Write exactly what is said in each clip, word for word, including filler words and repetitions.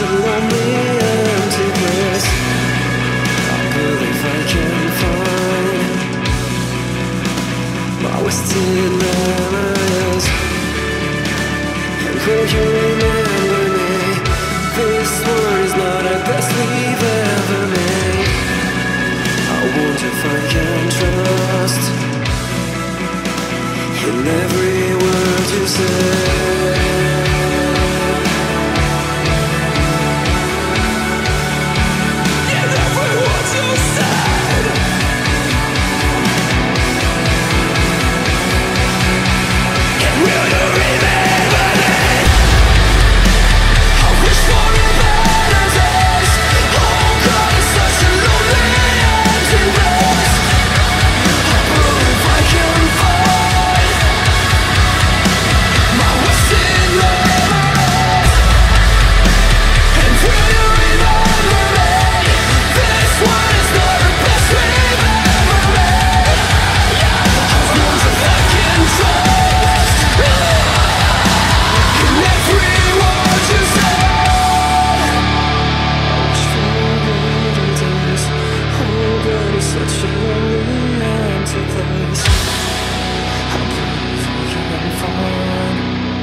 such a lonely, empty place. I believe I can find my wasted memories. And will you remember me? This one is not the best we've ever made. I wonder if I can trust in every word you say. Such a lonely, empty place. I believe I can find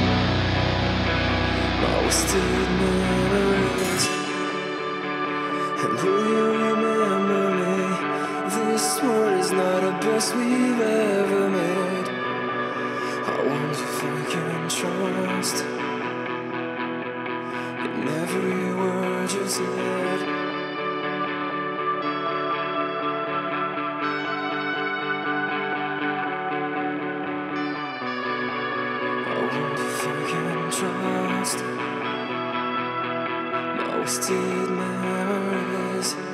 my wasted memories. And will you remember me? This one is not the best we've ever made. I wonder if I can trust in every word you said. Trust my wasted memories.